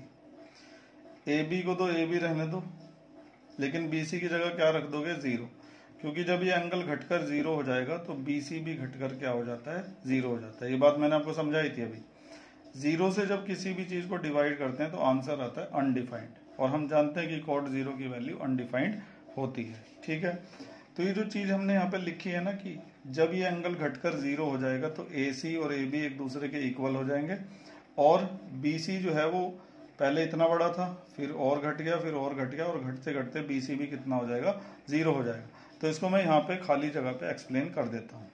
ए बी को तो ए बी रहने दो, लेकिन बी सी की जगह क्या रख दोगे, जीरो, क्योंकि जब ये एंगल घटकर जीरो हो जाएगा तो बी सी भी घटकर क्या हो जाता है, जीरो हो जाता है। ये बात मैंने आपको समझाई थी अभी। जीरो से जब किसी भी चीज को डिवाइड करते हैं तो आंसर आता है अनडिफाइंड, और हम जानते हैं कि कॉट जीरो की वैल्यू अनडिफाइंड होती है, ठीक है। तो ये जो चीज हमने यहाँ पे लिखी है ना कि जब ये एंगल घटकर जीरो हो जाएगा तो ए सी और ए बी एक दूसरे के इक्वल हो जाएंगे, और बी सी जो है वो पहले इतना बड़ा था, फिर और घट गया, फिर और घट गया, और घटते घटते बी सी भी कितना हो जाएगा, जीरो हो जाएगा। तो इसको मैं यहाँ पे खाली जगह पे एक्सप्लेन कर देता हूँ।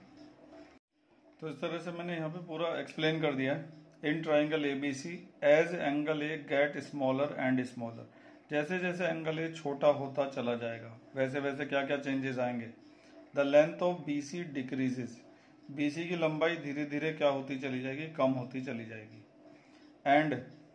तो इस तरह से मैंने यहाँ पे पूरा एक्सप्लेन कर दिया है। In triangle A B C as angle A get smaller and smaller, जैसे जैसे एंगल ए छोटा होता चला जाएगा वैसे वैसे क्या क्या चेंजेस आएंगे। The length of B C decreases, B C की लंबाई धीरे धीरे क्या होती चली जाएगी, कम होती चली जाएगी। And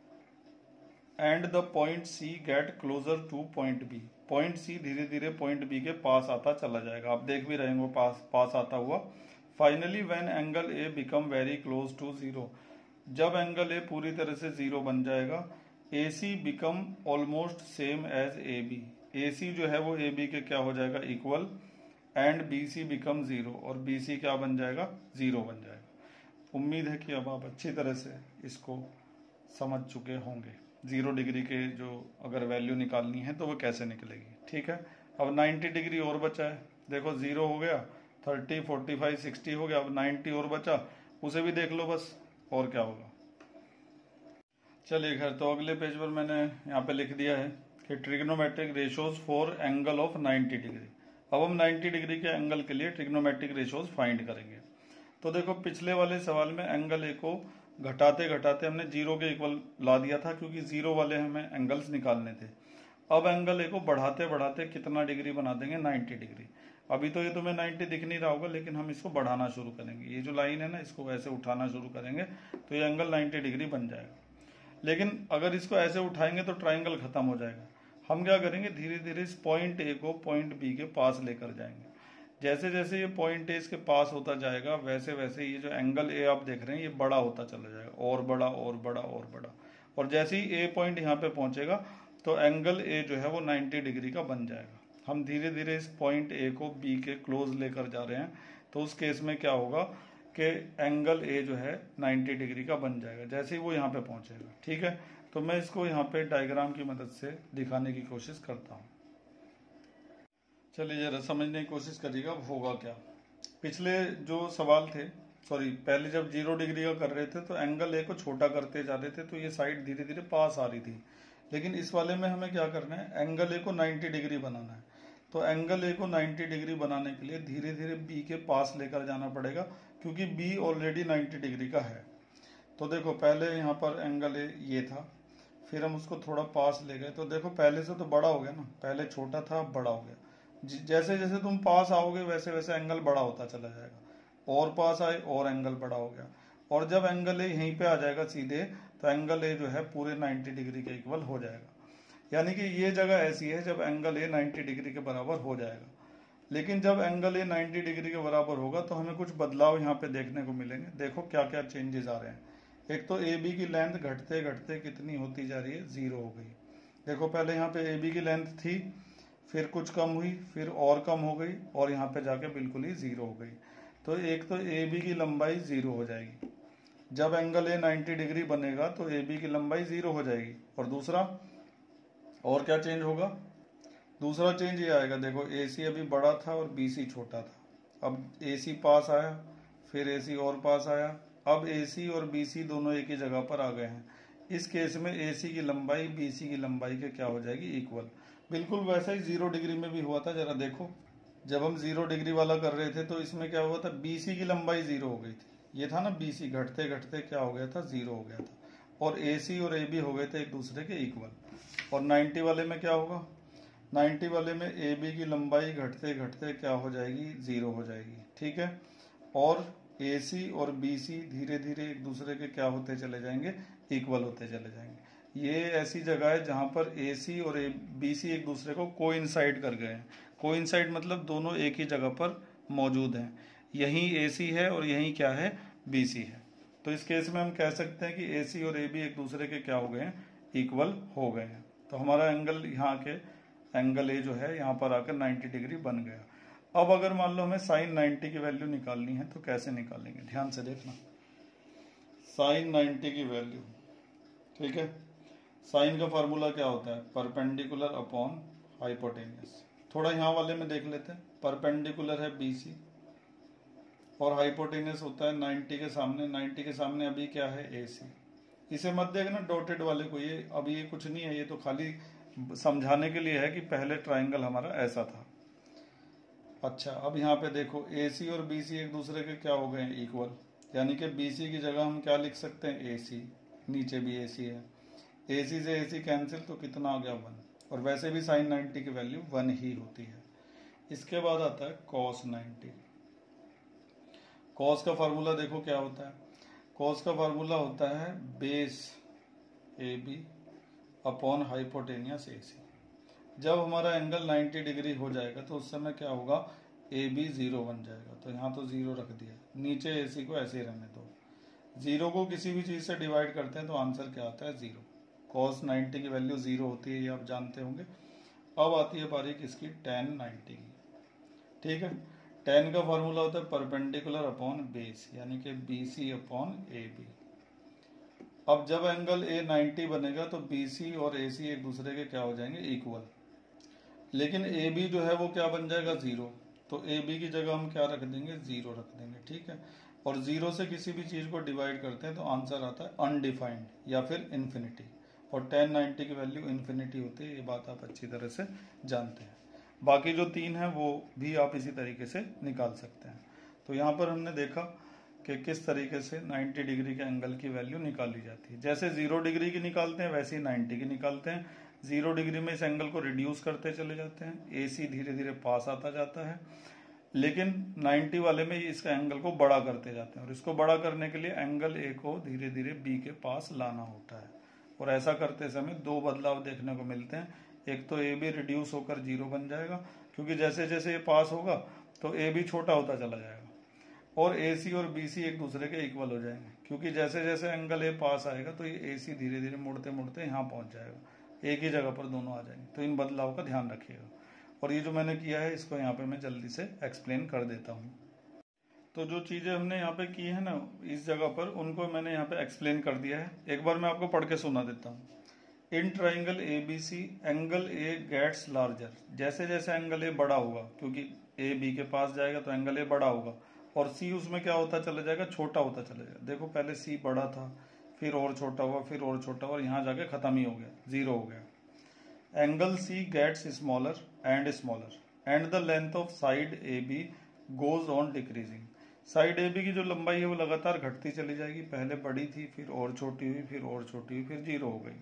and the point C get closer to point B, point C धीरे धीरे पॉइंट बी के पास आता चला जाएगा। आप देख भी रहे वो पास पास आता हुआ। Finally when angle A become very close to zero, जब एंगल ए पूरी तरह से जीरो बन जाएगा, A C become almost same as A B, A C जो है वो ए बी के क्या हो जाएगा, equal. And B C become zero, और बी सी क्या बन जाएगा, जीरो बन जाएगा। उम्मीद है कि अब आप अच्छी तरह से इसको समझ चुके होंगे। जीरो डिग्री के जो अगर वैल्यू निकालनी है तो वो कैसे निकलेगी, ठीक है। अब नाइन्टी डिग्री और बचा है, देखो जीरो हो गया, थर्टी, फोर्टी फाइव, सिक्सटी हो गया, अब नाइन्टी और बचा, उसे भी देख लो बस, और क्या होगा। चलिए खैर, तो अगले पेज पर मैंने यहाँ पे लिख दिया है कि trigonometric ratios for angle of ninety degree. अब हम नाइन्टी डिग्री के एंगल के लिए ट्रिग्नोमेट्रिक रेशोज फाइंड करेंगे। तो देखो पिछले वाले सवाल में एंगल ए को घटाते घटाते हमने जीरो के इक्वल ला दिया था, क्योंकि जीरो वाले हमें एंगल्स निकालने थे। अब एंगल ए को बढ़ाते बढ़ाते कितना डिग्री बना देंगे, नाइन्टी डिग्री। अभी तो ये तुम्हें नाइन्टी दिख नहीं रहा होगा, लेकिन हम इसको बढ़ाना शुरू करेंगे। ये जो लाइन है ना, इसको ऐसे उठाना शुरू करेंगे तो ये एंगल नाइन्टी डिग्री बन जाएगा। लेकिन अगर इसको ऐसे उठाएंगे तो ट्राइंगल खत्म हो जाएगा। हम क्या करेंगे, धीरे धीरे इस पॉइंट ए को पॉइंट बी के पास लेकर जाएंगे। जैसे जैसे ये पॉइंट ए इसके पास होता जाएगा वैसे वैसे ये जो एंगल ए आप देख रहे हैं ये बड़ा होता चला जाएगा, और बड़ा और बड़ा और बड़ा। और जैसे ही ए पॉइंट यहाँ पे पहुंचेगा तो एंगल ए जो है वो नाइन्टी डिग्री का बन जाएगा। हम धीरे धीरे इस पॉइंट ए को बी के क्लोज लेकर जा रहे हैं, तो उस केस में क्या होगा कि एंगल ए जो है नाइन्टी डिग्री का बन जाएगा जैसे ही वो यहाँ पे पहुंचेगा, ठीक है। तो मैं इसको यहाँ पे डायग्राम की मदद से दिखाने की कोशिश करता हूँ। चलिए जरा समझने की कोशिश करिएगा अब होगा क्या। पिछले जो सवाल थे, सॉरी पहले जब जीरो डिग्री का कर रहे थे तो एंगल ए को छोटा करते जा रहे थे, तो ये साइड धीरे धीरे पास आ रही थी। लेकिन इस वाले में हमें क्या करना है, एंगल ए को नाइन्टी डिग्री बनाना है। तो एंगल ए को नाइन्टी डिग्री बनाने के लिए धीरे धीरे बी के पास लेकर जाना पड़ेगा, क्योंकि बी ऑलरेडी नाइन्टी डिग्री का है। तो देखो पहले यहाँ पर एंगल ए ये था, फिर हम उसको थोड़ा पास ले गए, तो देखो पहले से तो बड़ा हो गया ना, पहले छोटा था अब बड़ा हो गया। जैसे जैसे तुम पास आओगे वैसे वैसे एंगल बड़ा होता चला जाएगा, और पास आए और एंगल बड़ा हो गया, और जब एंगल ए यहीं पे आ जाएगा सीधे तो एंगल ए जो है पूरे नाइन्टी डिग्री के इक्वल हो जाएगा। यानी कि ये जगह ऐसी है जब एंगल ए नाइन्टी डिग्री के बराबर हो जाएगा। लेकिन जब एंगल ए नाइन्टी डिग्री के बराबर होगा तो हमें कुछ बदलाव यहाँ पे देखने को मिलेंगे। देखो क्या क्या चेंजेस आ रहे हैं। एक तो ए बी की लेंथ घटते घटते कितनी होती जा रही है, जीरो हो गई। देखो पहले यहाँ पे ए बी की लेंथ थी, फिर कुछ कम हुई, फिर और कम हो गई, और यहाँ पे जाके बिल्कुल ही जीरो हो गई। तो एक तो ए बी की लंबाई जीरो हो जाएगी। जब एंगल ए नाइन्टी डिग्री बनेगा तो ए बी की लंबाई जीरो हो जाएगी। और दूसरा और क्या चेंज होगा, दूसरा चेंज ये आएगा, देखो ए सी अभी बड़ा था और बी सी छोटा था। अब ए सी पास आया, फिर ए सी और पास आया, अब ए सी और बी सी दोनों एक ही जगह पर आ गए हैं। इस केस में ए सी की लंबाई बी सी की लंबाई के क्या हो जाएगी, इक्वल। बिल्कुल वैसा ही जीरो डिग्री में भी हुआ था, जरा देखो। जब हम जीरो डिग्री वाला कर रहे थे तो इसमें क्या हुआ था, बी सी की लंबाई जीरो हो गई थी। ये था ना बी सी, घटते घटते क्या हो गया था, जीरो हो गया था। और ए सी और ए बी हो गए थे एक दूसरे के इक्वल। और नाइन्टी वाले में क्या होगा, नाइन्टी वाले में ए बी की लंबाई घटते घटते क्या हो जाएगी, जीरो हो जाएगी। ठीक है। और ए सी और बी सी धीरे धीरे एक दूसरे के क्या होते चले जाएंगे, इक्वल होते चले जाएंगे। ये ऐसी जगह है जहां पर ए सी और बी सी एक दूसरे को कोइंसाइड कर गए हैं। कोइंसाइड मतलब दोनों एक ही जगह पर मौजूद हैं। यहीं ए सी है और यहीं क्या है, बी सी है। तो इस केस में हम कह सकते हैं कि ए सी और ए बी एक दूसरे के क्या हो गए हैं, इक्वल हो गए हैं। तो हमारा एंगल यहाँ के एंगल ए जो है यहाँ पर आकर नाइन्टी डिग्री बन गया। अब अगर मान लो हमें साइन नाइन्टी की वैल्यू निकालनी है तो कैसे निकालेंगे, ध्यान से देखना। साइन नाइन्टी की वैल्यू, ठीक है, साइन का फार्मूला क्या होता है, परपेंडिकुलर अपॉन हाइपोटेनियस। थोड़ा यहाँ वाले में देख लेते हैं। परपेंडिकुलर है बी सी और हाइपोटेनियस होता है नाइन्टी के सामने, नाइन्टी के सामने अभी क्या है, ए सी। इसे मत देखना डॉटेड वाले को, ये अभी ये कुछ नहीं है, ये तो खाली समझाने के लिए है कि पहले ट्राइंगल हमारा ऐसा था। अच्छा, अब यहाँ पे देखो ए सी और बी सी एक दूसरे के क्या हो गए हैं, इक्वल। यानी कि बी सी की जगह हम क्या लिख सकते हैं, ए सी, नीचे भी ए सी है। ए सी से ए सी कैंसिल, तो कितना आ गया, वन। और वैसे भी साइन नाइन्टी की वैल्यू वन ही होती है। इसके बाद आता है कॉस नाइन्टी। कॉस का फार्मूला देखो क्या होता है, कॉस का फार्मूला होता है base A B upon hypotenuse A C. जब हमारा एंगल नाइन्टी डिग्री हो जाएगा तो उस समय क्या होगा, ए बी जीरो बन जाएगा। तो यहाँ तो जीरो रख दिया, नीचे ए सी को ऐसे ही रहने दो। जीरो को किसी भी चीज से डिवाइड करते हैं तो आंसर क्या आता है, जीरो। कॉस नाइन्टी की वैल्यू जीरो होती है, ये आप जानते होंगे। अब आती है बारी किसकी, टेन नाइन्टी की। ठीक है, टेन का फॉर्मूला होता है परपेंडिकुलर अपॉन बेस, यानी कि B C upon A B. अब जब एंगल ए नाइन्टी बनेगा तो बी सी और ए सी एक दूसरे के क्या हो जाएंगे, इक्वल। लेकिन ए बी जो है वो क्या बन जाएगा, जीरो। तो ए बी की जगह हम क्या रख देंगे, जीरो रख देंगे। ठीक है। और जीरो से किसी भी चीज को डिवाइड करते हैं तो आंसर आता है अनडिफाइंड या फिर इन्फिनिटी। और टेन नाइन्टी की वैल्यू इन्फिनिटी होती है, ये बात आप अच्छी तरह से जानते हैं। बाकी जो तीन है वो भी आप इसी तरीके से निकाल सकते हैं। तो यहाँ पर हमने देखा कि किस तरीके से नाइन्टी डिग्री के एंगल की वैल्यू निकाली जाती है। जैसे जीरो डिग्री की निकालते हैं वैसे ही नाइन्टी की निकालते हैं। जीरो डिग्री में इस एंगल को रिड्यूस करते चले जाते हैं, ए सी धीरे धीरे पास आता जाता है। लेकिन नाइन्टी वाले में इसका एंगल को बड़ा करते जाते हैं, और इसको बड़ा करने के लिए एंगल ए को धीरे धीरे बी के पास लाना होता है। और ऐसा करते समय दो बदलाव देखने को मिलते हैं। एक तो ए बी रिड्यूस होकर जीरो बन जाएगा, क्योंकि जैसे जैसे ये पास होगा तो ए बी छोटा होता चला जाएगा। और ए सी और बी सी एक दूसरे के इक्वल हो जाएंगे, क्योंकि जैसे जैसे एंगल ए पास आएगा तो ये ए सी धीरे धीरे मुड़ते मुड़ते यहाँ पहुंच जाएगा, एक ही जगह पर दोनों आ जाएंगे। तो इन बदलाव का ध्यान रखिएगा। और ये जो मैंने किया है इसको यहाँ पे मैं जल्दी से एक्सप्लेन कर देता हूँ। तो जो चीजें हमने यहाँ पे की है ना इस जगह पर, उनको मैंने यहाँ पे एक्सप्लेन कर दिया है। एक बार मैं आपको पढ़ के सुना देता हूँ। In triangle A B C angle A gets larger. जैसे जैसे एंगल ए बड़ा होगा, क्योंकि ए बी के पास जाएगा तो एंगल ए बड़ा होगा, और सी उसमें क्या होता चला जाएगा, छोटा होता चला जाएगा। देखो पहले सी बड़ा था, फिर और छोटा हुआ, फिर और छोटा हुआ, और यहाँ जाके खत्म ही हो गया, जीरो हो गया। Angle C gets smaller and smaller and the length of side A B goes on decreasing. Side A B की जो लंबाई है वो लगातार घटती चली जाएगी। पहले बड़ी थी, फिर और छोटी हुई, फिर और छोटी हुई, फिर जीरो हो गई।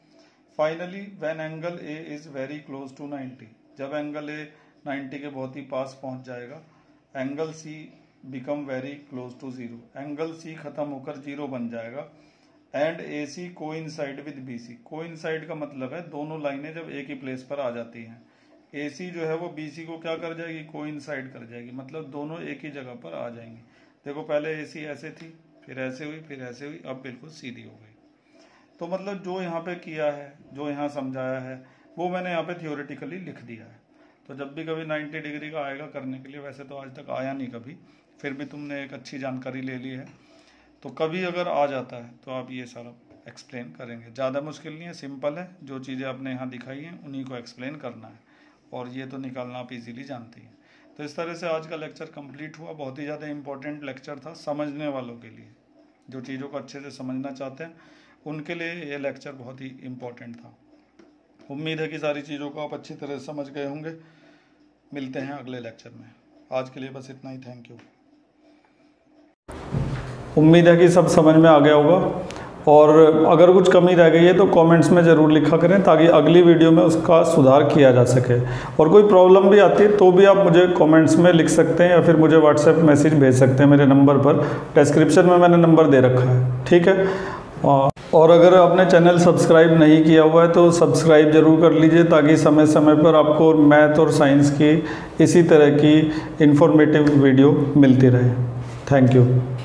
Finally when angle A is very close to ninety, जब एंगल ए नाइन्टी के बहुत ही पास पहुंच जाएगा, angle C become very close to zero, angle C खत्म होकर जीरो बन जाएगा। And A C coincide with B C. Coincide का मतलब है दोनों लाइनें जब एक ही प्लेस पर आ जाती हैं। ए सी जो है वो बी सी को क्या कर जाएगी, कोइंसाइड कर जाएगी, मतलब दोनों एक ही जगह पर आ जाएंगी। देखो पहले ए सी ऐसे थी, फिर ऐसे हुई, फिर ऐसे हुई, अब बिल्कुल सीधी हो गई। तो मतलब जो यहाँ पे किया है, जो यहाँ समझाया है, वो मैंने यहाँ पे थियोरेटिकली लिख दिया है। तो जब भी कभी नब्बे डिग्री का आएगा करने के लिए, वैसे तो आज तक आया नहीं कभी, फिर भी तुमने एक अच्छी जानकारी ले ली है, तो कभी अगर आ जाता है तो आप ये सारा एक्सप्लेन करेंगे। ज़्यादा मुश्किल नहीं है, सिंपल है। जो चीज़ें आपने यहाँ दिखाई हैं उन्हीं को एक्सप्लेन करना है, और ये तो निकालना आप इजीली जानती हैं। तो इस तरह से आज का लेक्चर कंप्लीट हुआ। बहुत ही ज़्यादा इंपॉर्टेंट लेक्चर था समझने वालों के लिए, जो चीज़ों को अच्छे से समझना चाहते हैं उनके लिए ये लेक्चर बहुत ही इम्पोर्टेंट था। उम्मीद है कि सारी चीज़ों को आप अच्छी तरह से समझ गए होंगे। मिलते हैं अगले लेक्चर में। आज के लिए बस इतना ही। Thank you. उम्मीद है कि सब समझ में आ गया होगा, और अगर कुछ कमी रह गई है तो कमेंट्स में ज़रूर लिखा करें, ताकि अगली वीडियो में उसका सुधार किया जा सके। और कोई प्रॉब्लम भी आती है तो भी आप मुझे कमेंट्स में लिख सकते हैं, या फिर मुझे व्हाट्सएप मैसेज भेज सकते हैं मेरे नंबर पर। डिस्क्रिप्शन में मैंने नंबर दे रखा है, ठीक है। और अगर आपने चैनल सब्सक्राइब नहीं किया हुआ है तो सब्सक्राइब ज़रूर कर लीजिए, ताकि समय समय पर आपको मैथ और साइंस की इसी तरह की इंफॉर्मेटिव वीडियो मिलती रहे। Thank you.